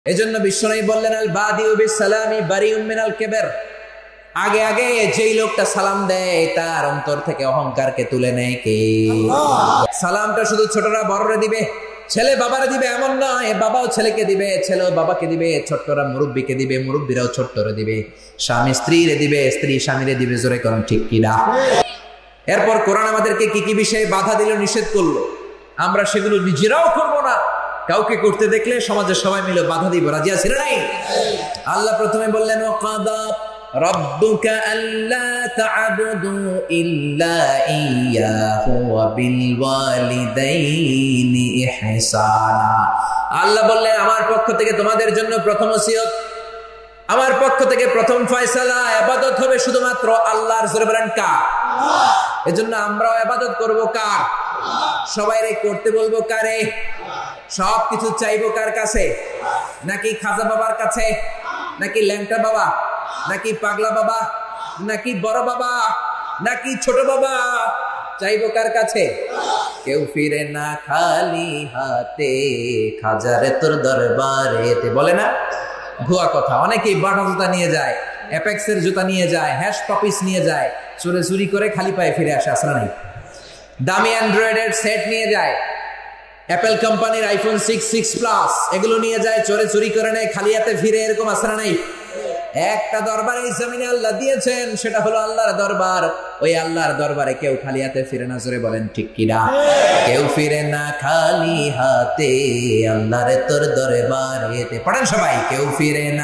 এজন্য বিশ্বনবী বললেন আল বাদিউ বিসসালামি বারিউম মিনাল কিবর। আগে আগে যেই লোকটা সালাম দেয় তার অন্তর থেকে অহংকারকে তুলে নেয় কে? সালামটা শুধু ছোটরা বড়রে দিবে, ছেলে বাবারে দিবে এমন নয়, বাবাও ছেলেকে দিবে, ছেলেও বাবাকে দিবে, ছোট্টরা মুরব্বীকে দিবে, মুরব্বীরাও ছোট্টরে দিবে, স্বামী স্ত্রীরে দিবে, স্ত্রী স্বামীরে দিবে। জোরে কোন ঠিক কিনা? এরপর কোরআন আমাদেরকে কি কি বিষয়ে বাধা দিল, নিষেধ করলো, আমরা সেগুলো নিজেরাও করবো না, কাউকে করতে দেখলে সমাজের সবাই মিলে বাধা দিব। রাজি আছি না নাই? আল্লাহ প্রথমে বললেন ওয়াকাদা রাব্বুকা আল্লা তা'বুদু ইল্লা ইয়্যাহু ওয়া বিল ওয়ালিদাইনি ইহসানা। আল্লাহ বললেন আমার পক্ষ থেকে তোমাদের জন্য প্রথম ওসিয়ত, আমার পক্ষ থেকে প্রথম ফয়সালা, ইবাদত হবে শুধুমাত্র আল্লাহর। জোরে বলেন কার? আল্লাহ। এজন্য আমরাও ইবাদত করব কার? সবাইরে করতে বলবো কারে? সবকিছু চাইবো কার কাছে? নাকি খাজা বাবার কাছে, নাকি ল্যাংটা বাবা, নাকি পাগলা বাবা, নাকি বড় বাবা, নাকি ছোট বাবা? চাইবো কার কাছে? কেউ ফিরে না খালি হাতে, খাজারে তোর দরবারেতে। বলে না ভুয়া কথা, অনেকেই বাটা জুতা নিয়ে যায়, অ্যাপেক্সের জুতা নিয়ে যায়, হ্যাশ পপিস নিয়ে যায়, চোরে চুরি করে খালি পায়ে ফিরে আসে। আসরা নাই? দামি অ্যান্ড্রয়েডের সেট নিয়ে যায়, অ্যাপেল কোম্পানির আইফোন 6 প্লাস এগুলো নিয়ে যায়, চোরে চুরি করে নেয়, খালি হাতে ফিরে। এরকম আসরা নাই? একটা দরবার এই জমিনে আল্লাহ দিয়েছেন, সেটা হলো আল্লাহর দরবার। ওই আল্লাহর দরবারে কেউ খালি হাতে ফিরে না। জোরে বলেন ঠিক কিনা? কেউ ফিরে না খালি হাতে, আল্লাহরে তোর দরবারেতে। পড়েন সবাই, কেউ ফিরে না।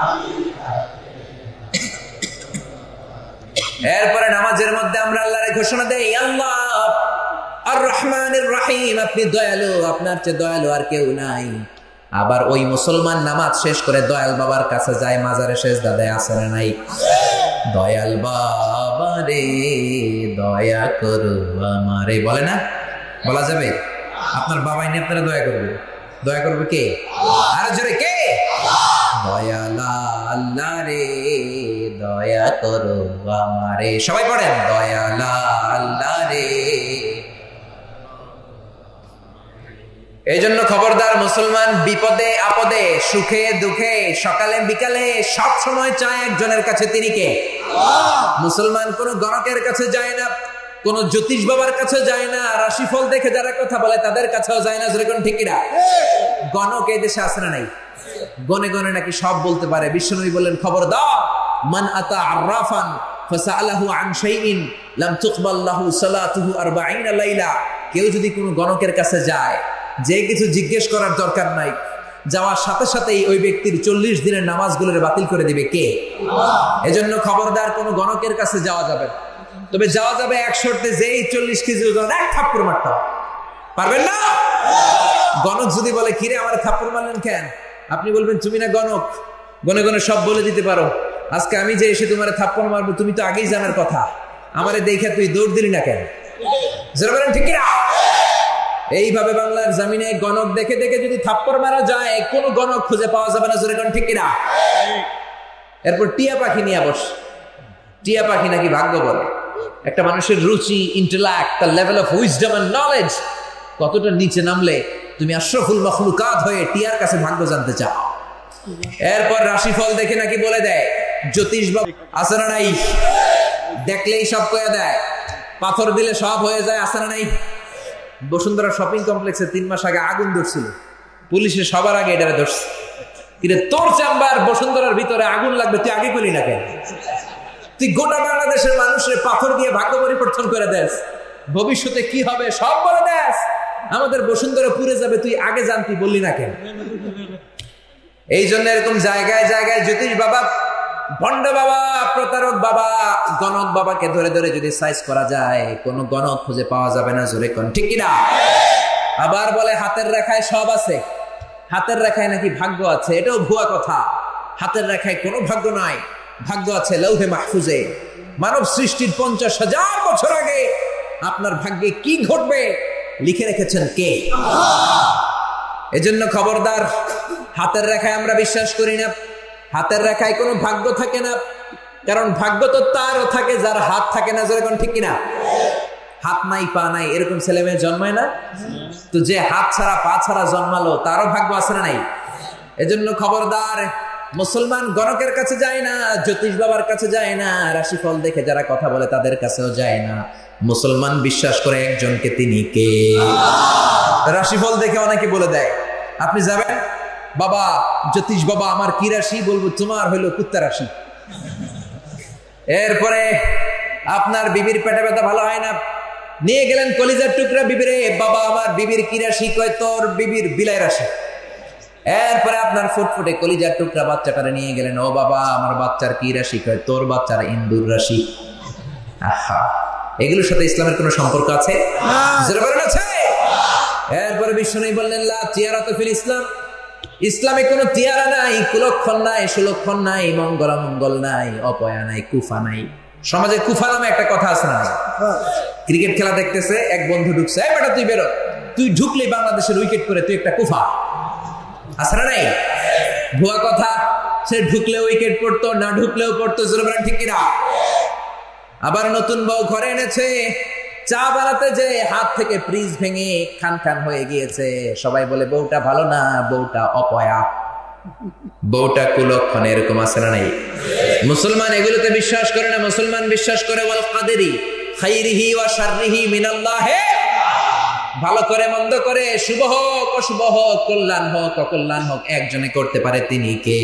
এরপরে নামাজের মধ্যে আমরা আল্লাহরে ঘোষণা দেই, আল্লাহ আর রহমানির রহিম, আপনি দয়ালু, আপনার চেয়ে দয়ালু আর কেউ নাই। আবার ওই মুসলমান নামাজ শেষ করে দয়াল বাবার কাছে যায়, মাজারে সেজদা দেয়। আছে না নাই? দয়াল বাবা রে দয়া করো আমারে। বলে না? বলা যাবে? আপনার বাবাই নিয়ে আপনারা দয়া করবে। দয়া করবে কে? আর জোরে কে? দয়াল আল্লাহ রে দয়া করো আমারে। সবাই পড়েন, দয়াল আল্লাহ রে। এই জন্য খবরদার মুসলমান, বিপদে আপদে, সুখে দুঃখে, সকালে বিকালে সব সময় চায় একজনের কাছে। তিনি কে? মুসলমান কোন গণকের কাছে যায় না, কোন জ্যোতিষ বাবার কাছে যায় না, রাশিফল দেখে যারা কথা বলে তাদের কাছেও যায় না। যেরকম ঠিক কিনা? গণক এই দেশে আসে না নাই? গনে গনে নাকি সব বলতে পারে। বিশ্বনবী বললেন খবরদার, মান আতা আররাফান ফাসালাহু আন শাইইন লাম তুকবাল লাহু সালাতুহু 40 লাইলা। কেউ যদি কোনো গণকের কাছে যায়, যে কিছু জিজ্ঞেস করার দরকার নাই, যাওয়ার সাথে সাথেই ওই ব্যক্তির 40 দিনের নামাজগুলোরে বাতিল করে দিবে কে? এজন্য খবরদার কোনো গণকের কাছে যাওয়া যাবে না। তবে যাওয়া যাবে এক শর্তে, যেই 40 কেজি ওজন এক থাপ্পড় মারতে হবে। পারবেন না? গণক যদি বলে কিরে আমার থাপ্পড় মারলেন কেন, আপনি বলবেন তুমি না গণক, গনে গনে সব বলে দিতে পারো। আজকে আমি যে এসে তোমার থাপ্পড় মারবো, তুমি তো আগেই জানার কথা, আমারে দেখে তুই দৌড় দিলি না কেন? যারা বলেন ঠিক কিনা? এইভাবে বাংলার জমিনে গণক দেখে দেখে যদি থাপ্পড় মারা যায়, কোনো গণক খুঁজে পাওয়া যাবে না। জোরে কোন ঠিক কিনা? এরপর টিয়া পাখি নিয়ে বস। টিয়া পাখি নাকি ভাগ্য বলে। একটা মানুষের রুচি, ইন্টেলেক্ট, তার level of wisdom and knowledge কতটা নিচে নামলে তুমি আশরাফুল মাখলুকাত হয়ে টিয়ার কাছে ভাগ্য জানতে চাও। এরপর রাশিফল দেখে নাকি বলে দেয়, জ্যোতিষ বাবা আছে না নাই? দেখলেই সব কয়ে দেয়, পাথর দিলে সব হয়ে যায়। আছে না নাই? বসুন্ধরা শপিং কমপ্লেক্সে 3 মাস আগে আগুন ধরছিল, পুলিশে সবার আগে এটারে ধরছে। কিন্তু তোর চেম্বার বসুন্ধরার ভিতরে আগুন লাগবে, তুই আগে করলি না কেন? তুই গোটা বাংলাদেশের মানুষের পাথর দিয়ে ভাগ্য পরিবর্তন করে দেস, ভবিষ্যতে কি হবে সব বলে দেস। আমাদের বসুন্ধরা পুড়ে যাবে, তুই আগে জানতি, বললি না কেন? এই জন্য এরকম জায়গায় জায়গায় জ্যোতিষ বাবা, ভণ্ড বাবা, প্রতারক বাবা, গণক বাবাকে ধরে ধরে যদি সাইজ করা যায়, কোনো গণক খুঁজে পাওয়া যাবে না। জোরে কোন ঠিক কিনা? আবার বলে হাতের রেখায় সব আছে, হাতের রেখায় নাকি ভাগ্য আছে। এটাও ভুয়া কথা। হাতের রেখায় কোনো ভাগ্য নাই, ভাগ্য আছে লৌহে মাহফুজে। মানব সৃষ্টির 50,000 বছর আগে আপনার ভাগ্যে কি ঘটবে লিখে রেখেছেন কে? এজন্য খবরদার, হাতের রেখায় আমরা বিশ্বাস করি না। হাতের রেখায় কোনো ভাগ্য থাকে না, কারণ ভাগ্য তো তারও থাকে যার হাত থাকে না। যেরকম ঠিক কিনা? হাত নাই পা নাই এরকম ছেলে মেয়ে জন্মায় না? তো যে হাত ছাড়া পা ছাড়া জন্মালো তারও ভাগ্য আছে না নাই? এজন্য খবরদার, মুসলমান গণকের কাছে যায় না, জ্যোতিষ বাবার কাছে যায় না, রাশিফল দেখে যারা কথা বলে তাদের কাছেও যায় না। মুসলমান বিশ্বাস করে একজনকে, তিনি কে? রাশিফল দেখে অনেকে বলে দেয়, আপনি যাবেন, বাবা জ্যোতিষ বাবা আমার কি রাশি? বলবো তোমার হইলো কুত্তা রাশি। এরপরে আপনার বিবির পেটে ব্যথা ভালো হয় না, নিয়ে গেলেন কলিজার টুকরা বিবিরে, বাবা আমার বিবির কি রাশি? কয় তোর বিবির বিলাই রাশি। এরপরে আপনার ফুটফুটে কলিজার টুকরা বাচ্চাটারে নিয়ে গেলেন, ও বাবা আমার বাচ্চার কি রাশি? কয় তোর বাচ্চার ইন্দুর রাশি। আহা, এগুলোর সাথে ইসলামের কোনো সম্পর্ক আছে? আছে। এরপরে বিষ্ণু বললেন লা তিয়ারাতু ফিল ইসলাম, ইসলামে কোনো তিয়ারা নাই, কুলক্ষণ নাই, সুলক্ষণ নাই, মঙ্গল মঙ্গল নাই, অপয়া নাই, কুফা নাই। সমাজে কুফা নামে একটা কথা আছে না? ক্রিকেট খেলা দেখতেছে, এক বন্ধু ঢুকছে, এই বেটা তুই বেরো, তুই ঢুকলে বাংলাদেশের উইকেট করে তুই একটা কুফা। আছে না নাই? ভুয়া কথা, সে ঢুকলেও উইকেট পড়তো, না ঢুকলেও পড়তো। জোরে বলেন ঠিক কিনা? আবার নতুন বউ ঘরে এনেছে, চা বানাতে যে হাত থেকে ফ্রিজ ভেঙে খান খান হয়ে গিয়েছে। সবাই বলে বউটা ভালো না, বউটা অপয়া, বউটা কুলক্ষণ। এরকম আছে না নাই? মুসলমান এগুলোতে বিশ্বাস করে না। মুসলমান বিশ্বাস করে ওয়াল কাদেরি খাইরিহি ওয়া শাররিহি মিনাল্লাহ, ভালো করে মন্দ করে, শুভ হোক অশুভ হোক, কল্যাণ হোক অকল্যাণ হোক, একজনে করতে পারে, তিনি কে?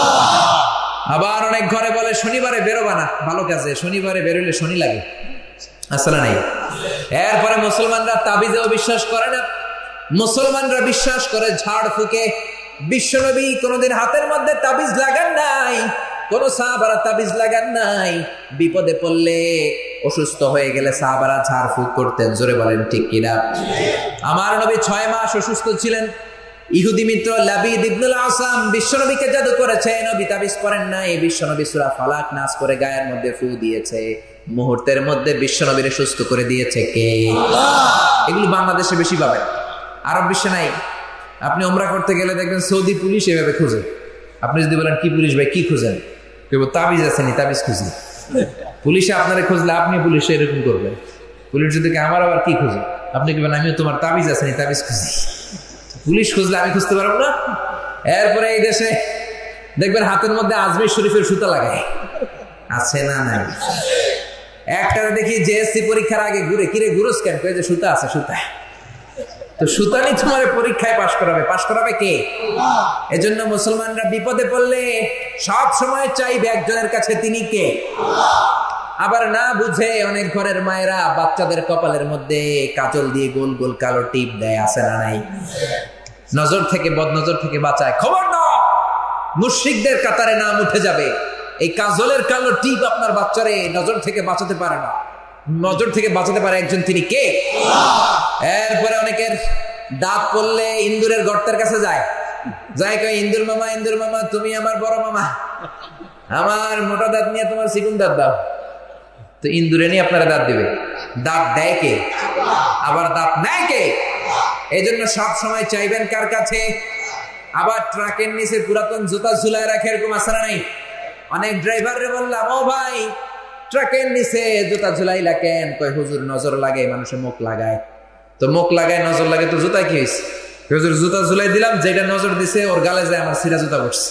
আবার অনেক ঘরে বলে শনিবারে বেরোবা না ভালো কাজে, শনিবারে বেরোলে শনি লাগে। আসলে নাই? এরপরে মুসলমানরা তাবিজেও বিশ্বাস করে না, মুসলমানরা বিশ্বাস করে ঝাড় ফুকে। বিশ্বনবী কোনদিন হাতের মধ্যে তাবিজ লাগান নাই, কোন সাহাবারা তাবিজ লাগান নাই। বিপদে পড়লে, অসুস্থ হয়ে গেলে সাহাবারা ঝাড় ফুক করতেন। জোরে বলেন ঠিক কিনা? আমার নবী 6 মাস অসুস্থ ছিলেন। ইহুদি মিত্র লাবিদ ইবনুল আসাম বিশ্বনবীকে জাদু করেছে, নবী তাবিজ পড়েন নাই। বিশ্বনবী সূরা ফালাক নাস করে গায়ের মধ্যে ফু দিয়েছে, মুহূর্তের মধ্যে বিশ্বনবীরে সুস্থ করে দিয়েছে কে? এগুলো বাংলাদেশে বেশি পাবেন, আরব বিশ্বে নাই। আপনি ওমরা করতে গেলে দেখবেন সৌদি পুলিশ এভাবে খুঁজে। আপনি যদি বলেন কি পুলিশ ভাই, কি খুঁজেন? কেউ তাবিজ আসেনি, তাবিজ খুঁজি। পুলিশে আপনারা খুঁজলে আপনি পুলিশে এরকম করবেন। পুলিশ যদি আমার আবার কি খুঁজে, আপনি কি বলেন আমিও তোমার তাবিজ আসেনি, তাবিজ খুঁজি। পুলিশ খুঁজলে আমি খুঁজতে পারবো না? এরপরে এই দেশে দেখবেন হাতের মধ্যে আজমির শরীফের সুতা লাগায়, আছে না নাই? একটা দেখি জেএসসি পরীক্ষার আগে ঘুরে, কিরে ঘুরোস কেন? যে সুতা আছে, সুতা। তো সুতা নিয়ে তোমার পরীক্ষায় পাশ করাবে, পাশ করাবে কে? এজন্য মুসলমানরা বিপদে পড়লে সব সময় চাইবে একজনের কাছে, তিনি কে? আবার না বুঝে অনেক ঘরের মায়েরা বাচ্চাদের কপালের মধ্যে কাজল দিয়ে গোল গোল কালো টিপ দেয়, আছে না নাই? নজর থেকে, বদনজর থেকে বাঁচায়। খবর দাও, মুশরিকদের কাতারে নাম উঠে যাবে। এই কাজলের কালো টিপ আপনার বাচ্চারে নজর থেকে বাঁচাতে পারে না। নজর থেকে বাঁচাতে পারে একজন, তিনি কে? এরপরে অনেকের দাঁত পড়লে ইন্দুরের গর্তের কাছে যায়, কয় ইন্দুর মামা, ইন্দুর মামা তুমি আমার বড় মামা, আমার মোটা দাঁত নিয়ে তোমার চিকুন দাঁত দাও। তো ইন্দুরে নিয়ে আপনারা দাঁত দিবে। দাঁত দেয় কে? আবার দাঁত নেয় কে? এই জন্য সব সময় চাইবেন কার কাছে? আবার ট্রাকের নিচে পুরাতন জুতা ঝুলায় রাখে, এরকম আছে না নাই? অনেক ড্রাইভাররে বললাম, ও ভাই ট্রাকের নিচে জুতা ঝুলাইলা কেন? কয় হুজুর নজর লাগে, মানুষে মুখ লাগায়। তো মুখ লাগায়, নজর লাগে, তো জুতা কি হয়েছে? হুজুর জুতা ঝুলাই দিলাম, যেটা নজর দিছে ওর গালে যায়, আমার সিরা জুতা বসছে।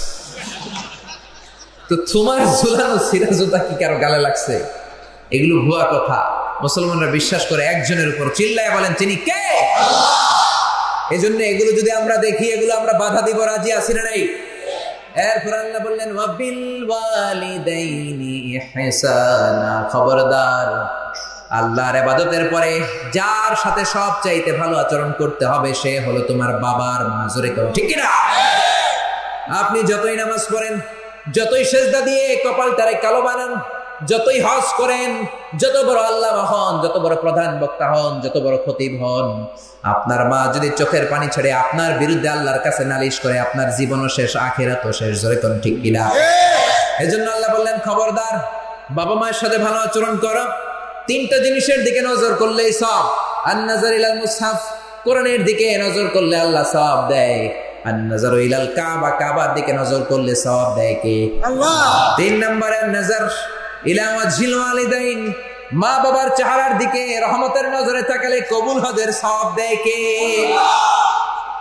তো তোমার ঝুলানো সিরা জুতা কি কারো গালে লাগছে? এগুলো ভুয়া কথা। মুসলমানরা বিশ্বাস করে একজনের উপর, চিল্লায় বলেন তিনি কে? এই জন্য এগুলো যদি আমরা দেখি, এগুলো আমরা বাধা দিব, রাজি আছি না নাই? এরপর আল্লাহ বললেন ওয়াবিল ওয়ালিদাইনি ইহসানা, খবরদার আল্লাহর ইবাদতের পরে যার সাথে সব চাইতে ভালো আচরণ করতে হবে সে হলো তোমার বাবার মা। জোরে করো ঠিক কিনা? আপনি যতই নামাজ পড়েন, যতই সেজদা দিয়ে কপালটারে কালো বানান, যতই হজ করেন, যত বড় আল্লামা হন, যত বড় প্রধান বক্তা হন, যত বড় খতিব হন, আপনার মা যদি চোখের পানি ছেড়ে আপনার বিরুদ্ধে আল্লাহর কাছে নালিশ করে, আপনার জীবনও শেষ, আখিরাতও শেষ। জোরে কোন ঠিক কিনা? এজন্য আল্লাহ বললেন খবরদার বাবা মায়ের সাথে ভালো আচরণ করো। 3টা জিনিসের দিকে নজর করলেই সব। আন-নাযার ইলাল মুসহাফ, কোরআনের দিকে নজর করলে আল্লাহ সওয়াব দেয়। আন-নাযারু ইলাল কাবা, কাবার দিকে নজর করলে সওয়াব দেয় কে? আল্লাহ। 3 নম্বরে আন-নাযার ইলা ওয়াজহিল ওয়ালিদাইন, মা বাবার চেহারার দিকে রহমতের নজরে তাকালে কবুল হজের সওয়াব দেয় কে?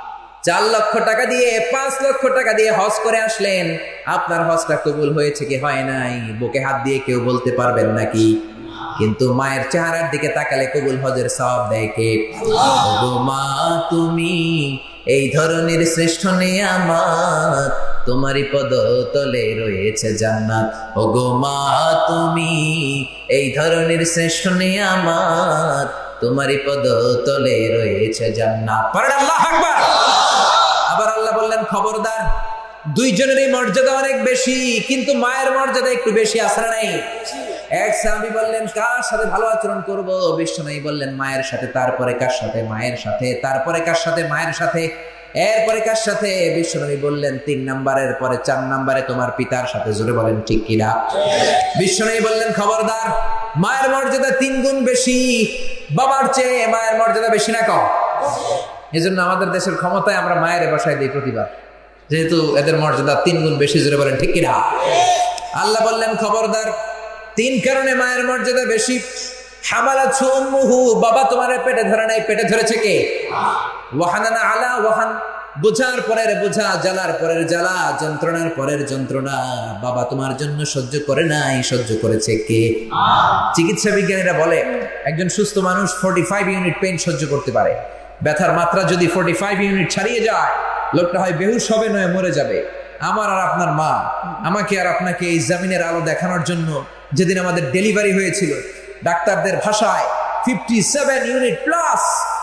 4 লক্ষ টাকা দিয়ে 5 লক্ষ টাকা দিয়ে হজ করে আসলেন, আপনার হজটা কবুল হয়েছে কি হয় নাই বুকে হাত দিয়ে কেউ বলতে পারবেন নাকি? কিন্তু মায়ের চেহারার দিকে তাকালে কবুল হজের সওয়াব দেয় কে? ওগো মা তুমি এই ধরনের শ্রেষ্ঠ নিয়ামত, তোমারই পদতলে রয়েছে জান্নাত। ওগো মা তুমি এই ধরনের শ্রেষ্ঠ নিয়ামত, তোমারই পদতলে রয়েছে জান্নাত। পড়েন আল্লাহু আকবার। আবার আল্লাহ বললেন খবরদার, দুইজনেরই মর্যাদা অনেক বেশি, কিন্তু মায়ের মর্যাদা একটু বেশি আছে না নাই? এক সাহাবী বললেন কার সাথে ভালো আচরণ করব? বিশ্বনবী বললেন মায়ের সাথে, তারপরে কার সাথে? মায়ের সাথে। তারপরে কার সাথে? মায়ের সাথে। এরপরে কার সাথে? বিশ্বনবী বললেন 3 নাম্বারের পরে 4 নাম্বারে তোমার পিতার সাথে। জোরে বলেন ঠিক কিনা? বিশ্বনবী বললেন খবরদার, মায়ের মর্যাদা 3 গুণ বেশি, বাবার চেয়ে মায়ের মর্যাদা বেশি না কম? এজন্য আমাদের দেশের ক্ষমতায় আমরা মায়ের বসায় দিই প্রতিবার, যেহেতু এদের মর্যাদা 3 গুণ বেশি। জোরে বলেন ঠিক কিনা? আল্লাহ বললেন খবরদার, 3 কারণে মায়ের মর্যাদা বেশি। হামালাতহু উম্মুহু, বাবা তোমার পেটে ধরে নাই, পেটে ধরেছে কে? ওয়াহানানা আলা ওয়াহান, বোঝার পরের বোঝা, জ্বালার পরের জ্বালা, যন্ত্রণার পরের যন্ত্রণা বাবা তোমার জন্য সহ্য করে নাই, সহ্য করেছে কে? চিকিৎসা বিজ্ঞানীরা বলে একজন সুস্থ মানুষ 45 ইউনিট পেইন সহ্য করতে পারে। ব্যথার মাত্রা যদি 45 ইউনিট ছাড়িয়ে যায়, লোকটা হয় বেহুশ হবে, নয় মরে যাবে। আমার আর আপনার মা আমাকে আর আপনাকে এই জামিনের আলো দেখানোর জন্য যেদিন আমাদের ডেলিভারি হয়েছিল, ডাক্তারদের ভাষায় 57 ইউনিট প্লাস,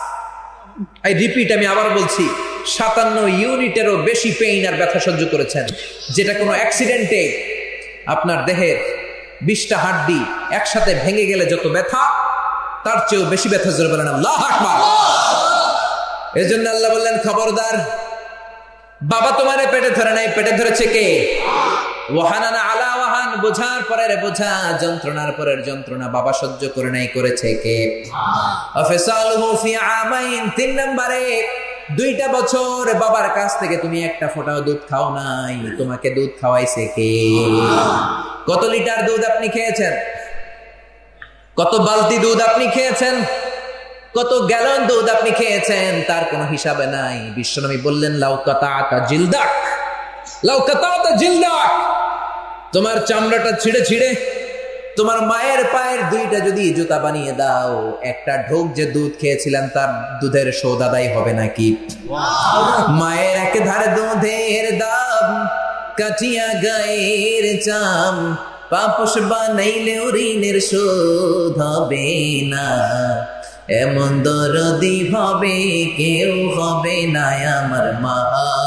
আই রিপিট, আমি আবার বলছি, 57 ইউনিটেরও বেশি পেইন আর ব্যথা সহ্য করেছেন, যেটা কোনো অ্যাক্সিডেন্টে আপনার দেহের 20টা হাড্ডি একসাথে ভেঙে গেলে যত ব্যথা, তার চেয়েও বেশি ব্যথা। জোরে বলেন আল্লাহু আকবার। এজন্য আল্লাহ বললেন খবরদার, বাবা তোমারে পেটে ধরে নাই, পেটে ধরেছে কে? ওয়াহানানা আলা ওয়াহান, বোঝার পরের বোঝা, যন্ত্রণার পরের যন্ত্রণা বাবা সহ্য করে নাই, করেছে কে? আফসালুহু ফি আমাইন, 3 নম্বরে 2টা বছর বাবার কাছ থেকে তুমি একটা ফোঁটাও দুধ খাও নাই, তোমাকে দুধ খাওয়াইছে কে? কত লিটার দুধ আপনি খেয়েছেন? কত বালতি দুধ আপনি খেয়েছেন? কত গ্যালন দুধ আপনি খেয়েছেন? তার কোনো হিসাবে নাই। বিশ্বনবী বললেন লাউ কাতাতা জিলদাক, লাউ কাতাতা জিলদাক, তোমার চামড়াটা ছিঁড়ে ছিঁড়ে তোমার মায়ের পায়ের 2টা যদি জুতা বানিয়ে দাও, একটা ঢোক যে দুধ খেয়েছিলেন তার দুধের শোধ আদায় হবে নাকি? মায়ের এক ধারে দুধের দাম, কাটিয়া গায়ের চাম, পাপস বানাইলে ঋণের শোধ হবে না, এমন দরদি হবে কেউ হবে না আমার মা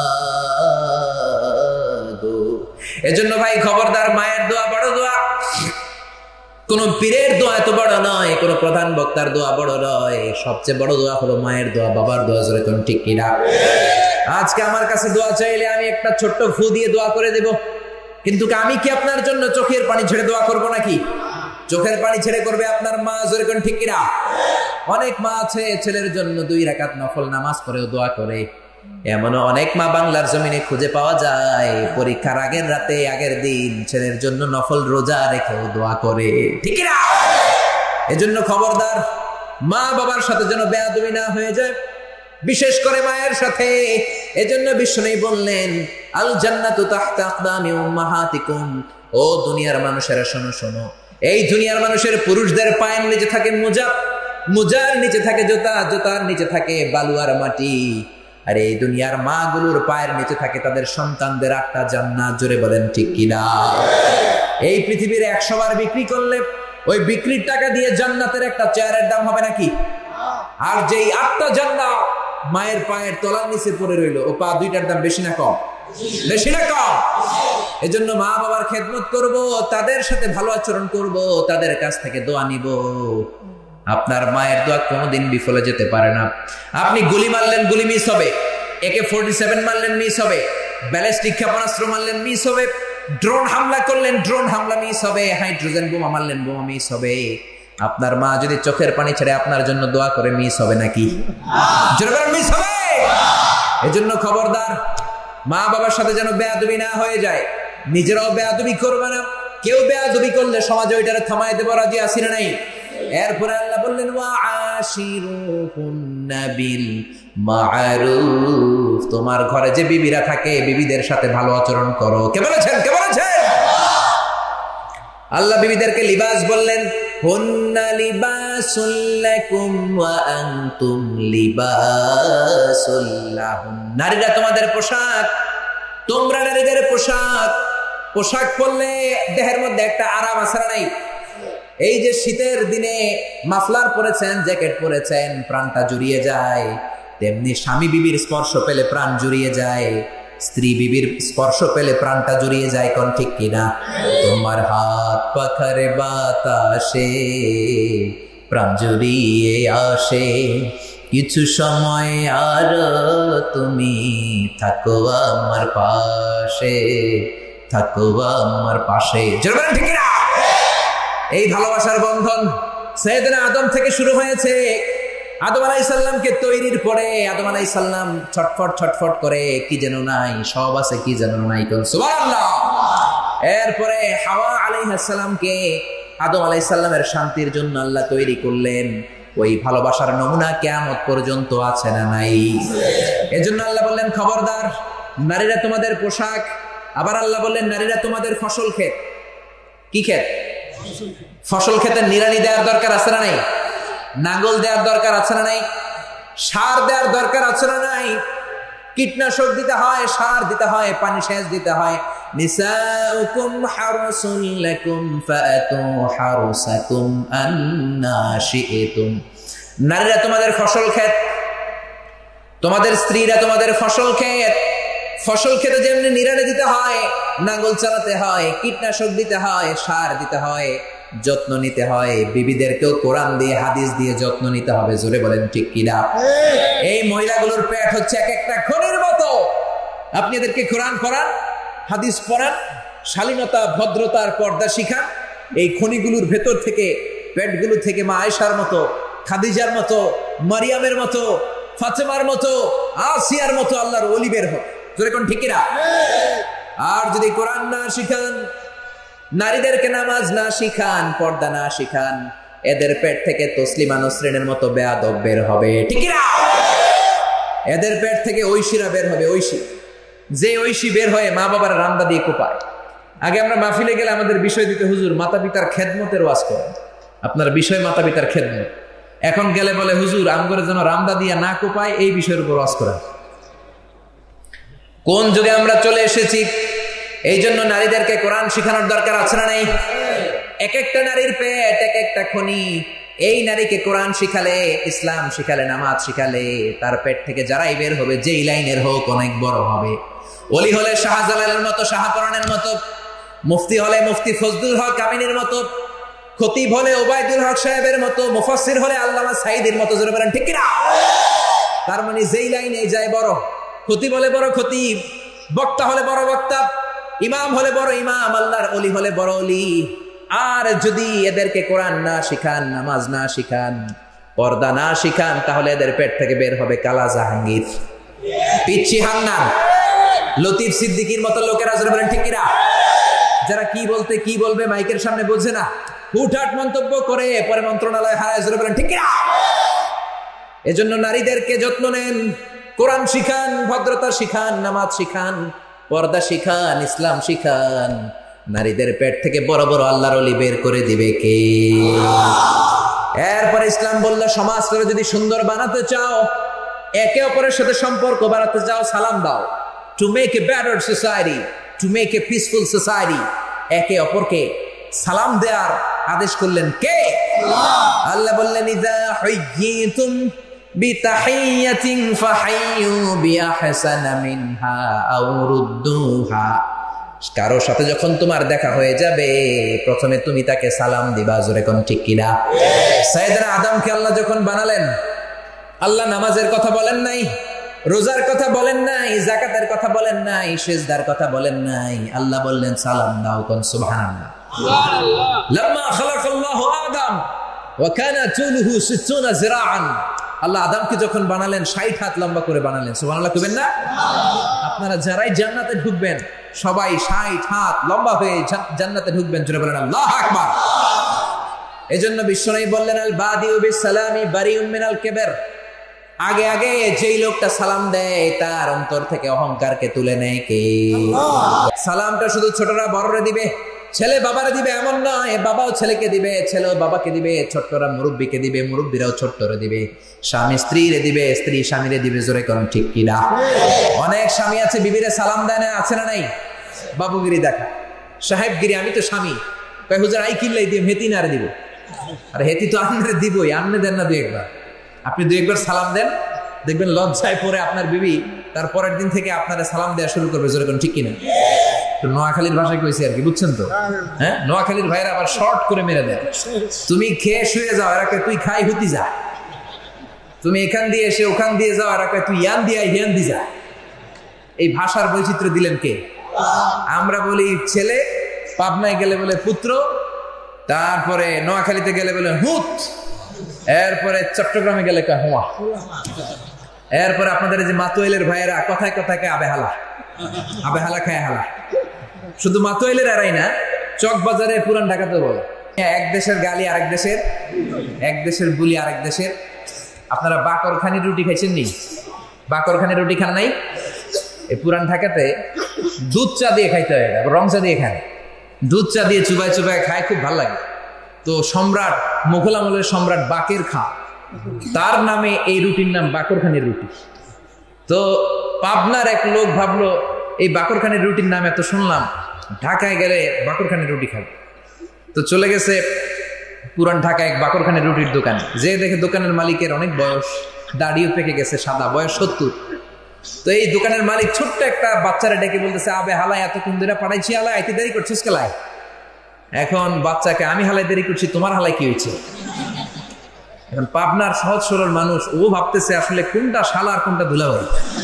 গো। এজন্য ভাই খবরদার, মায়ের দোয়া বড় দোয়া। কোন পীরের দোয়া এত বড় নয়, কোন প্রধান বক্তার দোয়া বড় নয়, সবচেয়ে বড় দোয়া হলো মায়ের দোয়া, বাবার দোয়া। জোরে কোন ঠিক কিনা? আজকে আমার কাছে দোয়া চাইলে আমি একটা ছোট্ট ফু দিয়ে দোয়া করে দেব, কিন্তু আমি কি আপনার জন্য চোখের পানি ছেড়ে দোয়া করব নাকি? চোখের পানি ছেড়ে করবে আপনার মা। জোরে কোন ঠিক কিনা? অনেক মা আছে ছেলের জন্য 2 রাকাত নফল নামাজ পড়েও দোয়া করে। এমনও অনেক মা বাংলার জমিনে খুঁজে পাওয়া যায়, পরীক্ষার আগের রাতে, আগের দিন ছেলের জন্য নফল রোজা রেখেও দোয়া করে। ঠিক না? এজন্য খবরদার, মা বাবার সাথে যেন বেয়াদবি না হয়ে যায়, বিশেষ করে মায়ের সাথে। এজন্য বিশ্বনবী বললেন আল জান্নাতু তাহতা আকদামি উম্মাহাতিকুম, ও দুনিয়ার মানুষেরা শোনো শোনো, এই দুনিয়ার মানুষের পুরুষদের পায়ের নিচে থাকে মোজা, মোজার নিচে থাকে জুতা, জুতার নিচে থাকে বালু আর মাটি, আর এই দুনিয়ার মা গুলোর পায়ের নিচে থাকে তাদের সন্তানদের 8টা জান্নাত। জোরে বলেন ঠিক কিনা? এই পৃথিবীর 100 বার বিক্রি করলে ওই বিক্রির টাকা দিয়ে জান্নাতের একটা চেয়ারের দাম হবে নাকি? আর যেই 8টা জান্নাত মায়ের পায়ের তলার নিচে পড়ে রইল, ও পা 2টার দাম বেশি না কম? বেশি না কম? এজন্য মা বাবার খেদমত করব, তাদের সাথে ভালো আচরণ করব, তাদের কাছ থেকে দোয়া নিব। আপনার মায়ের দোয়া কোনোদিন বিফলে যেতে পারে না। আপনি গুলি মারলেন, গুলি মিস হবে। AK-47 মারলেন, মিস হবে। ব্যালিস্টিক ক্ষেপণাস্ত্র মারলেন, মিস হবে। ড্রোন হামলা করলেন, ড্রোন হামলা মিস হবে। হাইড্রোজেন বোমা মারলেন, বোমা মিস হবে। আপনার মা যদি চোখের পানি ছেড়ে আপনার জন্য দোয়া করে, মিস হবে নাকি? মিস হবে। এজন্য খবরদার, মা বাবার সাথে যেন বেয়াদবি না হয়ে যায়, নিজেরাও বেয়াদবি করবে না। কেউ বেয়াদবি করলে সমাজে ওইটারে থামায় দেব, রাজি আছি না নাই? এরপরে আল্লাহ বললেন ওয়া আশিরুহুন্না বিল মা'রুফ, তোমার ঘরে যে বিবিরা থাকে বিবিদের সাথে ভালো আচরণ করো। কে বলেছেন? কে বলেছেন? আল্লাহ বিবিদেরকে লিবাস বললেন, হুন্না লিবাসুল লাকুম ওয়া আনতুম লিবাসুল লাহুম। নারীরা তোমাদের পোশাক, তোমরা নারীদের পোশাক। পোশাক পরলে দেহের মধ্যে একটা আরাম আছে না নাই? এই যে শীতের দিনে মাফলার পরেছেন, জ্যাকেট পরেছেন, প্রাণটা জুড়িয়ে যায়, তেমনি স্বামী বিবির স্পর্শ পেলে প্রাণ জুড়িয়ে যায়, স্ত্রী বিবির স্পর্শ পেলে প্রাণটা জুড়িয়ে যায়। কোন ঠিক কিনা? তোমার হাত পাখারে বাতাসে প্রাণ জুড়িয়ে আসে, কিছু সময় আর তুমি থাকো আমার পাশে, থাকো আমার পাশে। জোরে ঠিক কিনা? এই ভালোবাসার বন্ধন সাইয়েদনা আদম থেকে শুরু হয়েছে। আদম আলাইহিস সালামকে তৈরির পরে আদম আলাইহিস সালাম ছটফট ছটফট করে, কি যেন নাই, সব আছে কি যেন নাই, সুবহানাল্লাহ। এরপরে হাওয়া আলাইহিস সালামকে আদম আলাইহিস সালামের শান্তির জন্য আল্লাহ তৈরি করলেন। ওই ভালোবাসার নমুনা কিয়ামত পর্যন্ত আছে না নাই? এজন্য আল্লাহ বললেন, খবরদার, নারীরা তোমাদের পোশাক। আবার আল্লাহ বললেন, নারীরা তোমাদের ফসল ক্ষেত। কি ক্ষেত? ফসল ক্ষেতের নিড়ানি দেওয়ার দরকার আছে না নাই? নাঙ্গল দেওয়ার দরকার আছে না নাই? সার দেওয়ার দরকার আছে না নাই? কীটনাশক দিতে হয়, সার দিতে হয়, পানি সেচ দিতে হয়। নিসাউকুম হারসুল লাকুম ফাআতু হারসাকুম আন্না শি'তুম। নারীরা তোমাদের ফসল ক্ষেত, তোমাদের স্ত্রীরা তোমাদের ফসল ক্ষেত। ফসল খেতে যেমনি নিড়ানি দিতে হয়, নাঙ্গল চালাতে হয়, কীটনাশক দিতে হয়, সার দিতে হয়, যত্ন নিতে হয়, বিবিদেরকেও কোরআন দিয়ে হাদিস দিয়ে যত্ন নিতে হবে। জোরে বলেন ঠিক কিনা? এই মহিলাগুলোর পেট হচ্ছে এক একটা খনির মতো। আপনি এদেরকে কোরআন পড়ান, হাদিস পড়ান, শালীনতা, ভদ্রতার পর্দা শিখান। এই খনিগুলোর ভেতর থেকে, পেটগুলো থেকে মা আয়েশার মতো, খাদিজার মতো, মারিয়ামের মতো, ফাতেমার মতো, আসিয়ার মতো আল্লাহর ওলি বের হোক। জোরে কোন ঠিক কিনা? আর যদি কোরআন না শিখান, নারীদেরকে নামাজ না শিখান, পর্দা না শিখান, এদের পেট থেকে তসলিমা নসরিনের মতো বেয়াদব বের হবে। ঠিক কিনা? এদের পেট থেকে ঐশীরা বের হবে। ঐশী, যে ঐশী বের হয়ে মা বাবার রান্দা দিয়ে কোপায়। আগে আমরা মাহফিলে গেলে আমাদের বিষয় দিতে, হুজুর মাতা পিতার খেদমতের ওয়াজ করেন, আপনার বিষয় মাতা পিতার খেদমত। এখন গেলে বলে, হুজুর আমগরে যেন রান্দা দিয়া না কোপায়, এই বিষয়ের উপর ওয়াজ করেন। কোন যুগে আমরা চলে এসেছি! এই জন্য নারীদেরকে কোরআন শিখানোর দরকার আছে না নাই? এক একটা নারীর পেট এক একটা খনি। এই নারীকে কোরআন শিখালে, ইসলাম শিখালে, নামাজ শিখালে, তার পেট থেকে যারাই বের হবে, যেই লাইনের হোক, অনেক বড় হবে। ওলি হলে শাহজালালের মতো, শাহপরানের মতো, মুফতি হলে মুফতি ফজলুল হক কামিনীর মতো, খতিব হলে ওবায়দুল হক সাহেবের মতো, মুফাসসির হলে আল্লামা সাঈদীর মতো। জোরে বলেন ঠিক কিনা? তার মানে যেই লাইনে যায় বড়, খতিব হলে বড় খতিব, বক্তা হলে বড় বক্তা, ইমাম হলে বড় ইমাম, আল্লাহর ওলি হলে বড় ওলি। আর যদি এদেরকে কোরআন না শিখান, নামাজ না শিখান, পর্দা না শিখান, তাহলে এদের পেট থেকে বের হবে কালা জাহাঙ্গীর, পিচ্চি হান্নান, লতিফ সিদ্দিকীর মতো লোকেরা। জোরে বলেন ঠিক কিনা? যারা কি বলতে কি বলবে মাইকের সামনে বোঝে না, হুটহাট মন্তব্য করে পরে মন্ত্রণালয় হারায়। জোরে বলেন ঠিক কিনা? এজন্য নারীদেরকে যত্ন নেন, কোরআন শিখান, ভদ্রতা শিখান, নামাজ শিখান, পর্দা শিখান, ইসলাম শিখান। নারীদের পেট থেকে বড় বড় আল্লাহর ওলি বের করে দিবে কে? এরপর ইসলাম বলল, সমাজকে যদি সুন্দর বানাতে চাও, একে অপরের সাথে সম্পর্ক বাড়াতে চাও, সালাম দাও। To make a better society, to make a peaceful society, একে অপরকে সালাম দেওয়ার আদেশ করলেন কে? আল্লাহ বললেন, ইযা হুয়্যিতুম বিতাহিয়াতিন ফাহাইয়ু বিআহসানা মিনহা আও রুদ্দুহা। কারোর সাথে যখন তোমার দেখা হয়ে যাবে, প্রথমে তুমি তাকে সালাম দিবা। জোরে কোন ঠিক কিনা? সাইয়েদনা আদমকে আল্লাহ যখন বানালেন, আল্লাহ নামাজের কথা বলেন নাই, রোজার কথা বলেন নাই, যাকাতের কথা বলেন নাই, সিজদার কথা বলেন নাই। আল্লাহ বললেন সালাম দাও। কোন সুবহানাল্লাহ। লাম্মা খালাকাল্লাহু আদম ওয়া কানা তুলুহু 60 জিরাআন। আল্লাহ আদমকে যখন বানালেন 60 হাত লম্বা করে বানালেন। সুবহানাল্লাহ কইবেন না? আপনারা যারাই জান্নাতে ঢুকবেন সবাই 60 হাত লম্বা হয়ে জান্নাতে ঢুকবেন। জোরে বলেন আল্লাহু আকবার। এজন্য বিশ্বনবী বললেন, আল বাদিউ বিস সালামি বারিউম মিনাল কিবর। আগে আগে যেই লোকটা সালাম দেয় তার অন্তর থেকে অহংকারকে তুলে নেয় কে? সালামটা শুধু ছোটরা বড়রে দিবে, ছেলে বাবারে দিবে এমন নয়, বাবাও ছেলেকে দিবে, ছেলেও বাবাকে দিবে, ছোট্টরা মুরব্বীকে দিবে, মুরব্বীরাও ছোট্টরে দিবে, স্বামী স্ত্রীরে দিবে, স্ত্রী স্বামীরে দিবে। জোরে কোন ঠিক কিনা? অনেক স্বামী আছে বিবিরে সালাম দেয় না, আছে না নাই? বাবুগিরি দেখা, সাহেবগিরি। আমি তো স্বামী, কয় হুজুর আই কিল্লাই দিয়ে হেতি না দিব। আর হেতি তো আপনারে দিবই, আপনি দেন না দুই একবার। আপনি দুই একবার সালাম দেন, দেখবেন লজ্জায় পরে আপনার বিবি তার পরের দিন থেকে আপনারা সালাম দেওয়া শুরু করবে। জোরে কোন ঠিক কিনা? নোয়াখালীর ভাষায় কইছি আর কি, বুঝছেন তো? হ্যাঁ, নোয়াখালীর ভাইরা আবার শর্ট করে মেরে দেয়। তুমি খেয়ে শুয়ে যাও, আর তুই খাই হুতি যা। তুমি এখান দিয়ে এসে ওখান দিয়ে যাও, আর তুই ইয়ান দিয়ে হিয়ান দি যা। এই ভাষার বৈচিত্র্য দিলেন কে? আমরা বলি ছেলে, পাবনায় গেলে বলে পুত্র, তারপরে নোয়াখালীতে গেলে বলে হুত, এরপরে চট্টগ্রামে গেলে কয় হুয়া, এরপরে আপনাদের যে মাতুয়েলের ভাইয়েরা কথায় কথায় আবেহালা, আবেহালা খায় হালা। শুধু মাতুয়েলের এরাই না, চকবাজারে পুরান ঢাকাতেও বলে। এক দেশের গালি আরেক দেশের, এক দেশের বুলি আরেক দেশের। আপনারা বাকরখানি রুটি খাইছেন নি? বাকরখানি রুটি খান নাই? এই পুরান ঢাকাতে দুধ চা দিয়ে খাইতে হয়, রং চা দিয়ে খায়। দুধ চা দিয়ে চুবাই চুবাই খায়, খুব ভালো লাগে। তো সম্রাট, মুঘল আমলের সম্রাট বাকের খা, তার নামে এই রুটির নাম বাকরখানির রুটি। তো পাবনার এক লোক ভাবলো এই বাকরখানির রুটির নাম এত শুনলাম, ঢাকায় গেলে বাকরখানির রুটি খাবে। তো চলে গেছে পুরান ঢাকায় এক বাকরখানির রুটির দোকান। যে দেখে দোকানের মালিকের অনেক বয়স, দাড়িও পেকে গেছে, সাদা, বয়স 70। তো এই দোকানের মালিক ছোট্ট একটা বাচ্চারা ডেকে বলতেছে, আবে হালাই এতক্ষণ ধরে পাঠাইছি, হালাই আইতে দেরি করছিস কেলায়? এখন বাচ্চাকে, আমি হালাই দেরি করছি, তোমার হালাই কি হয়েছে? এখন পাবনার সহজ সরল মানুষ, ও ভাবতেছে আসলে কোনটা শালা আর কোনটা দুলাভাই।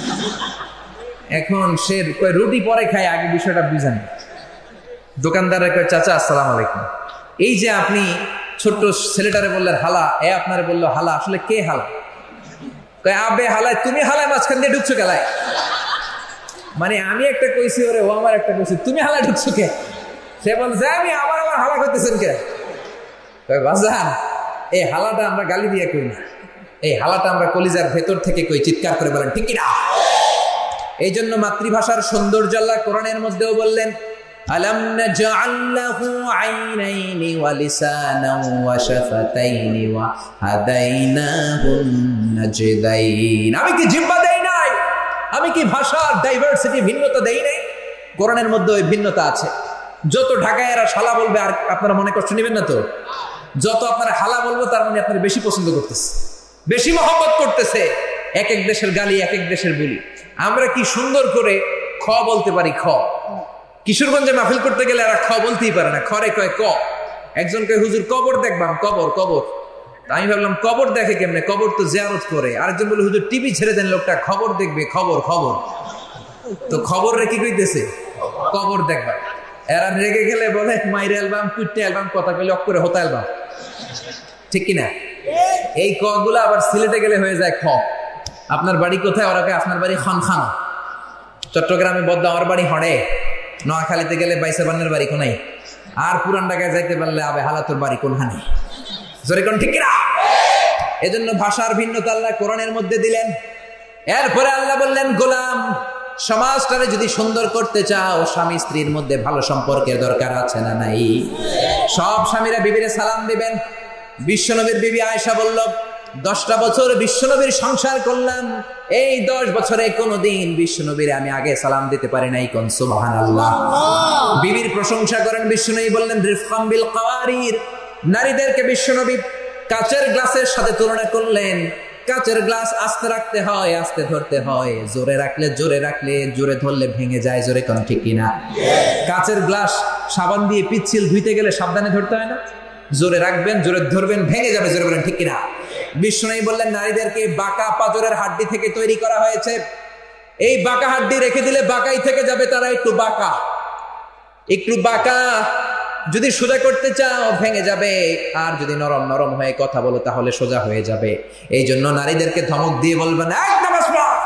এখন সে রুটি পরে খায়, আগে বিষয়টা বুঝেন। দোকানদারের কয়, চাচা আসসালাম আলাইকুম, এই যে আপনি ছোট্ট ছেলেটারে বললেন হালা, এ আপনারে বললো হালা, আসলে কে হালা? কয় আবে হালায়, তুমি হালায় মাঝখান দিয়ে ঢুকছো গেলায়। মানে আমি একটা কইছি ওরে, ও আমার একটা কইছি, তুমি হালায় ঢুকছো কে? সে বলছে আমি আমার হালা করতেছেন কে? বাজান, এই হালাটা আমরা গালি দিয়ে কই না, এই হালাটা আমরা কলিজার ভেতর থেকে কই, চিৎকার করে বলেন ঠিক কিনা? এই জন্য মাতৃভাষার সৌন্দর্য আল্লাহ কোরআনের মধ্যেও বললেন, আলাম নাজআল লাহু আইনাইনি ওয়া লিসানান ওয়া শাফাতাইনি ওয়া হাদাইনাহুন নাজদাইন। আমি কি জিহ্বা দেই নাই? আমি কি ভাষার ডাইভার্সিটি, ভিন্নতা দেই নাই? কোরআনের মধ্যে ওই ভিন্নতা আছে। যত ঢাকায়রা শালা বলবে আর আপনারা মনে কষ্ট নেবেন না তো? যত আপনারা হালা বলবো তার মানে আপনারা বেশি পছন্দ করতেছে, বেশি মহব্বত করতেছে। এক এক দেশের গালি, এক এক দেশের বলি। আমরা কি সুন্দর করে খ বলতে পারি, খ। কিশোরগঞ্জে মাহফিল করতে গেলে এরা খ বলতেই পারে না, খরে কয় ক। একজন কয় হুজুর কবর দেখবাম, কবর কবর। আমি ভাবলাম কবর দেখে কেমনে, কবর তো জিয়ারত করে। আরেকজন বলে হুজুর টিভি ছেড়ে দেন, লোকটা খবর দেখবে, খবর খবর। তো খবর রেখে কইতেছে কবর দেখবা। এরা রেগে গেলে বলে মাইর অ্যালবাম, কুইট্টা অ্যালবাম, কথা কইলে অক করে হতা অ্যালবাম, ঠিক কিনা? এই ক গুলো আবার সিলেটে গেলে হয়ে যায় খ। আপনার বাড়ি কোথায়? ওরা কয় আপনার বাড়ি খানখানা। চট্টগ্রামে বদ্দা, আমার বাড়ি হড়ে। নোয়াখালীতে গেলে বাইসাবান্নের বাড়ি কোনাই। আর পুরান ঢাকায় যাইতে পারলে আবে হালা তোর বাড়ি কোনখানে? জোরে কোন ঠিক কিনা? এজন্য ভাষার ভিন্নতা আল্লাহ কোরআনের মধ্যে দিলেন। এরপরে আল্লাহ বললেন, গোলাম, সমাজটারে যদি সুন্দর করতে চাও, স্বামী স্ত্রীর মধ্যে ভালো সম্পর্কের দরকার আছে না নাই? সব স্বামীরা বিবিরে সালাম দিবেন। বিশ্বনবীর বিবি আয়েশা বলল, 10টা বছর বিশ্বনবীর সংসার করলাম, এই 10 বছরে কোনোদিন বিশ্বনবীর আমি আগে সালাম দিতে পারি নাই। কোন সুবহানাল্লাহ। বিবির প্রশংসা করেন বিশ্বনবী, বললেন রিফকাম বিল কাওয়ারির। নারীদেরকে বিশ্বনবী কাচের গ্লাসের সাথে তুলনা করলেন। কাচের গ্লাস আস্তে রাখতে হয়, আস্তে ধরতে হয়, জোরে রাখলে জোরে ধরলে ভেঙে যায়। জোরে কোন ঠিক কিনা? কাচের গ্লাস সাবান দিয়ে পিচ্ছিল ধুইতে গেলে সাবধানে ধরতে হয় না? জোরে রাখবেন, জোরে ধরবেন, ভেঙে যাবে। জোরে বলেন ঠিক কিনা? বিষ্ণু বললেন নারীদেরকে বাঁকা পাঁজরের হাড্ডি থেকে তৈরি করা হয়েছে। এই বাঁকা হাড্ডি রেখে দিলে বাঁকাই থেকে যাবে, তারা একটু বাঁকা, একটু বাঁকা। যদি সোজা করতে চাও ভেঙে যাবে, আর যদি নরম নরম হয়ে কথা বলো তাহলে সোজা হয়ে যাবে। এই জন্য নারীদেরকে ধমক দিয়ে বলবেন, একদম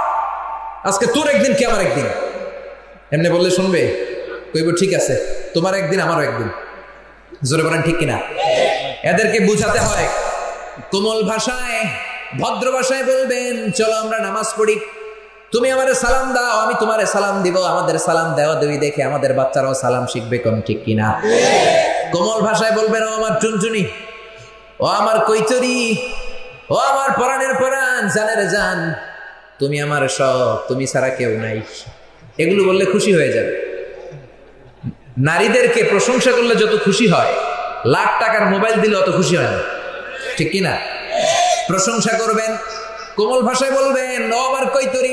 আজকে তোর একদিন কি আমার একদিন। এমনি বললে শুনবে? কইব ঠিক আছে, তোমার একদিন আমারও একদিন। জোরে বলেন ঠিক কিনা? এদেরকে বুঝাতে হয় কোমল ভাষায়, ভদ্র ভাষায় বলবেন, চলো আমরা নামাজ পড়ি, তুমি আমারে সালাম দাও, আমি তোমারে সালাম দিব। আমাদের সালাম দেওয়া দেবী দেখে আমাদের বাচ্চারাও সালাম শিখবে, কোন ঠিক কিনা? কোমল ভাষায় বলবেন, ও আমার টুনটুনি, ও আমার কৈতরি, ও আমার পরাণের পরাণ, জানের জান, তুমি আমার সব, তুমি ছাড়া কেউ নাই। এগুলো বললে খুশি হয়ে যাবে। নারীদেরকে প্রশংসা করলে যত খুশি হয়, লাখ টাকার মোবাইল দিলে অত খুশি হয় না, ঠিক কিনা? প্রশংসা করবেন, কোমল ভাষায় বলবেন, ও আমার কৈতরি,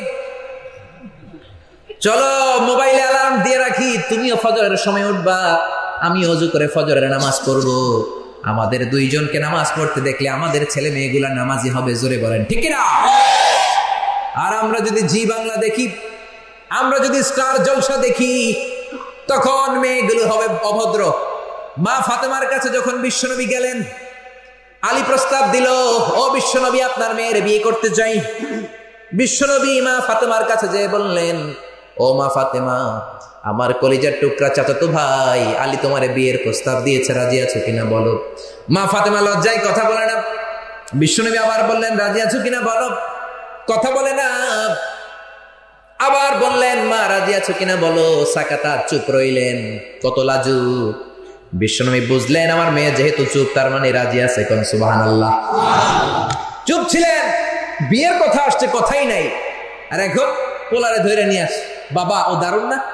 চলো মোবাইলে অ্যালার্ম দিয়ে রাখি, তুমিও ফজরের সময় উঠবা, আমি ওযু করে ফজরের নামাজ পড়ব। আমাদের দুইজনকে নামাজ পড়তে দেখলে আমাদের ছেলে মেয়েগুলা নামাজি হবে, জোরে বলেন ঠিক কিনা? আর আমরা যদি জি বাংলা দেখি, আমরা যদি স্টার জলসা দেখি, তখন মেয়েগুলো হবে অভদ্র। মা ফাতেমার কাছে যখন বিশ্বনবী গেলেন, আলী প্রস্তাব দিল, ও বিশ্বনবী, আপনার মেয়ের বিয়ে করতে চাই। বিশ্বনবী মা ফাতেমার কাছে যেয়ে বললেন, ও মা ফাতেমা, আমার কলিজার টুকরা চাচাতো ভাই আলী তোমারে বিয়ের প্রস্তাব দিয়েছে, রাজি আছো কিনা বলো। মা ফাতেমা লজ্জায় কথা বলে না। বিশ্বনবী আবার বললেন, রাজি আছো কিনা বলো, কথা বলে না। আবার বললেন, মা রাজি আছো কিনা বলো, সাকাতা, চুপ রইলেন, কত লাজু। বিশ্বনবী বুঝলেন আমার মেয়ে যেহেতু চুপ, তার মানে রাজি আছে, কোন সুবহানাল্লাহ। চুপ ছিলেন, বিয়ের কথা আসছে, কথাই নাই। আর এখন পোলারে ধরে নিয়ে আস, বাবা ও দারুণ না,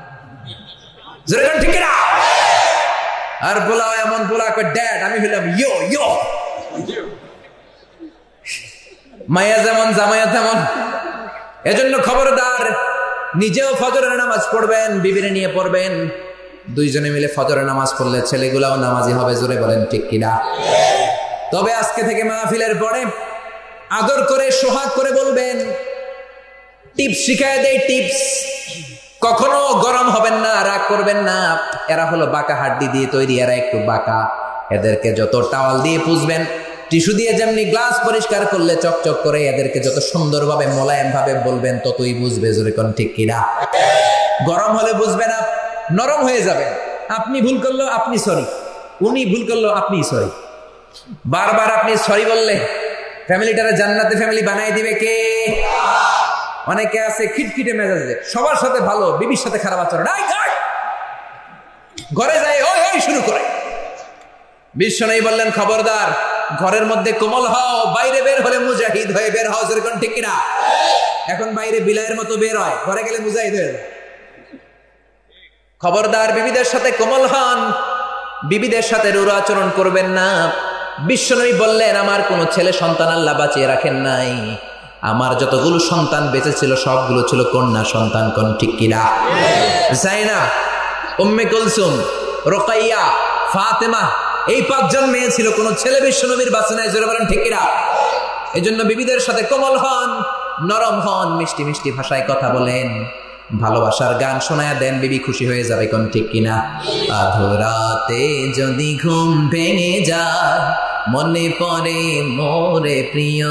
ঠিক না? আর পোলা এমন পোলা, ড্যাড আমি হইলাম ইয়ো ইয়ো। মায়া যেমন জামায়া তেমন। এজন্য খবরদার, নিজেও ফজরের নামাজ পড়বেন, বিবিরে নিয়ে পড়বেন। দুইজনে মিলে ফজরের নামাজ পড়লে ছেলেগুলাও নামাজি হবে, জোরে বলেন ঠিক কিনা? তবে আজকে থেকে মাহফিলের পরে আদর করে সোহাগ করে বলবেন, টিপস শিখায় দেয়, টিপস। কখনো গরম হবেন না, রাগ করবেন না। এরা হলো বাঁকা হাড্ডি দিয়ে তৈরি, এরা একটু বাঁকা। এদেরকে যত টাওয়াল দিয়ে পুষবেন, টিস্যু দিয়ে যেমনি গ্লাস পরিষ্কার করলে চকচক করে, এদেরকে যত সুন্দরভাবে মোলায়েম ভাবে বলবেন, ততই বুঝবে, জোরে কোন ঠিক কিনা? গরম হলে বুঝবে না, নরম হয়ে যাবে। আপনি ভুল করলো আপনি সরি, উনি ভুল করলো আপনি সরি। বারবার আপনি সরি বললে ফ্যামিলিটারে জান্নাতে ফ্যামিলি বানাই দিবে কে? অনেকে আছে খিটখিটে মেজাজে, সবার সাথে ভালো, বিবির সাথে খারাপ আচরণ, ঘরে যায় ওই ওই শুরু করে। বিশ্বনবী বললেন, খবরদার, ঘরের মধ্যে কোমল হও, বাইরে বের হলে মুজাহিদ হয়ে বের হও, যেরকম ঠিক কিনা? এখন বাইরে বিলাইয়ের মতো বের হয়, ঘরে গেলে মুজাহিদ হয়ে যায়। খবরদার, বিবিদের সাথে কোমল হন, বিবিদের সাথে রূঢ় আচরণ করবেন না। বিশ্বনবী বললেন, আমার কোন ছেলে সন্তান আল্লাহ বাঁচিয়ে রাখেন নাই, আমার যতগুলো সন্তান বেঁচে ছিল সবগুলো ছিল কন্যা সন্তান, কোন ঠিক কিনা? যায়নাব, উম্মে কুলসুম, রোকাইয়া, ফাতেমা, এই 5 জন মেয়ে ছিল, কোন ছেলে বিশ্বনবীর বাঁচে নাই, জোরে বলেন ঠিক কিনা? এজন্য বিবিদের সাথে কোমল হন, নরম হন, মিষ্টি মিষ্টি ভাষায় কথা বলেন, ভালোবাসার গান শোনায়া দেন, বিবি খুশি হয়ে যাবে, কোন ঠিক কিনা? আধরাতে যদি ঘুম ভেঙে যায়, মনে পড়ে মোরে প্রিয়,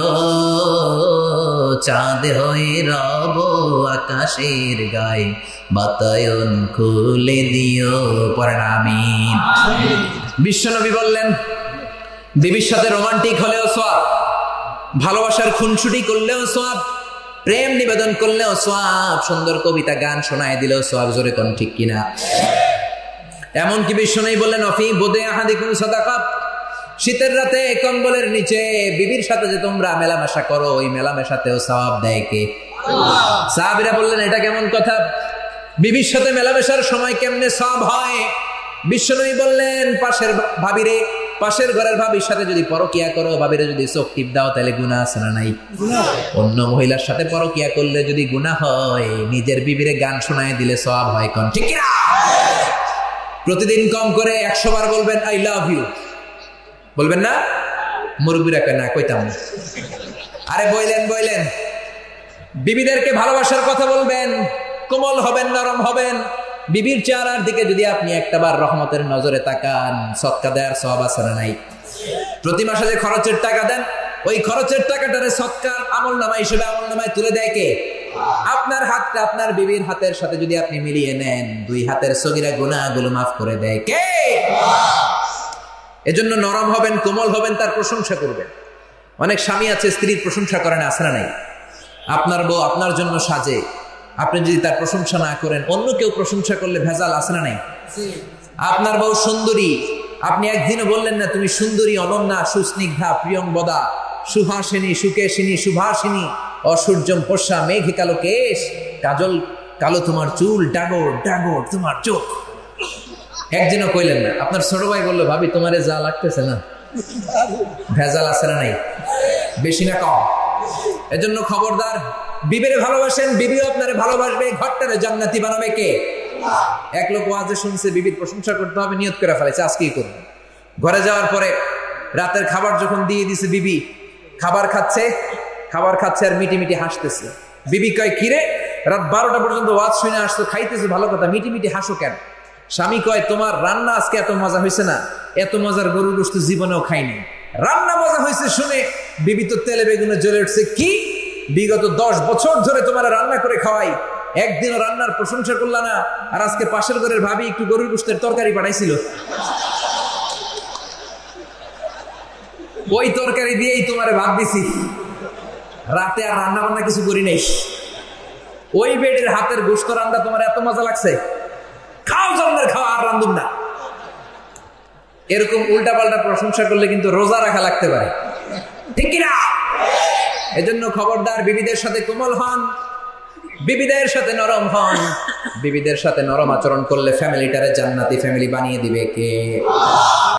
চাঁদ হয়ে রব আকাশের গায়ে, বাতায়ন খুলে দিও, পড়েন আমিন। বিশ্বনবী বললেন, বিবির সাথে রোমান্টিক হলেও সওয়াব, ভালোবাসার খুনসুটি করলেও সওয়াব, প্রেম নিবেদন করলেও সওয়াব, সুন্দর কবিতা গান শোনায় দিলেও সওয়াব, জোরে কোন ঠিক কিনা? এমনকি বিশ্বনবী বললেন, অফি বোদে আহাদিকুম সাদাকা, শীতের রাতে কম্বলের নিচে বিবির সাথে যে তোমরা মেলামেশা করো, ওই মেলামেশাতেও সওয়াব দেয় কে? সাহাবীরা বললেন, এটা কেমন কথা, বিবির সাথে মেলামেশার সময় কেমনে সওয়াব হয়? বিশ্বনবী বললেন, পাশের ঘরের ভাবির সাথে যদি পরকিয়া করো, ভাবিরে যদি চোখ টিপ দাও, তাহলে গুনাহ আছে না নাই? অন্য মহিলার সাথে পরকিয়া করলে যদি গুনাহ হয়, নিজের বিবিরে গান শোনায় দিলে সওয়াব হয়, কোন ঠিক কিনা? প্রতিদিন কম করে 100 বার বলবেন আই লাভ ইউ, বলবেন না? মুরব্বীরা কয় না, কইতাম না। আরে বইলেন, বিবিদেরকে ভালোবাসার কথা বলবেন, কোমল হবেন, নরম হবেন। বিবির চেহারার দিকে যদি আপনি একটাবার রহমতের নজরে তাকান, সদকা দেওয়ার সওয়াব আছে না নাই? প্রতি মাসে যে খরচের টাকা দেন, ওই খরচের টাকাটারে সদকার আমলনামা হিসেবে আমলনামায় তুলে দেয় কে? আপনার হাতটা আপনার বিবির হাতের সাথে যদি আপনি মিলিয়ে নেন, 2 হাতের সগীরা গুনাহগুলো মাফ করে দেয় কে? এজন্য নরম হবেন, কোমল হবেন, তার প্রশংসা করবেন। অনেক স্বামী আছে স্ত্রীর প্রশংসা করে না, আছে না নাই? আপনার বউ আপনার জন্য সাজে, আপনি যদি তার প্রশংসা না করেন, অন্য কেউ প্রশংসা করলে ভেজাল, আছে না নাই? আপনার বউ সুন্দরী, আপনি একদিনও বললেন না তুমি সুন্দরী, অনন্যা, সুস্নিগ্ধা, প্রিয়ংবদা, সুহাসিনী, সুকেশিনী, সুভাষিনী, অসূর্যম পোষা, মেঘে কালো কেশ, কাজল কালো তোমার চুল, ডাগর ডাগর তোমার চোখ, একদিনও কইলেন না। আপনার ছোট ভাই বললো ভাবি তোমারে যা লাগতেছে না, ভেজাল, আছে না নাই? বেশি না কম? এজন্য খবরদার, বিবিরে ভালোবাসেন, বিবিও আপনারে ভালোবাসবে, ঘরটারে জান্নাতি বানাবে কে? এক লোক ওয়াজে শুনছে বিবির প্রশংসা করতে হবে, নিয়ত করে ফেলেছে আজকেই করবে। ঘরে যাওয়ার পরে রাতের খাবার যখন দিয়ে দিছে, বিবি খাবার খাচ্ছে আর মিটি মিটি হাসতেছে। বিবি কয় কিরে, রাত 12টা পর্যন্ত ওয়াজ শুনে আসতো, খাইতেছে ভালো কথা, মিটি মিটি হাসো কেন? স্বামী কয় তোমার রান্না আজকে এত মজা হয়েছে না, এত মজার গরুর গোশত জীবনেও খাইনি। রান্না মজা হয়েছে শুনে বিবি তো তেলে বেগুনে জ্বলে উঠছে। কি, বিগত 10 বছর ধরে তোমার রান্না করে খাওয়াই, একদিনও রান্নার প্রশংসা করলা না, আর আজকে পাশের ঘরের ভাবি একটু গরুর গোশতের তরকারি পাঠাইছিল, ওই তরকারি দিয়েই তোমারে ভাত দিছি, রাতে আর রান্না বান্না কিছু করি নাই, ওই বেডের হাতের গোশত রান্না তোমার এত মজা লাগছে, খাও জন্মের খাওয়া, আর রান্ধুম না। এরকম উল্টা পাল্টা প্রশংসা করলে কিন্তু রোজা রাখা লাগতে পারে, ঠিক কিনা? এজন্য খবরদার, বিবিদের সাথে কোমল হন, বিবিদের সাথে নরম হন। বিবিদের সাথে নরম আচরণ করলে ফ্যামিলিটারে জান্নাতি ফ্যামিলি বানিয়ে দিবে কে?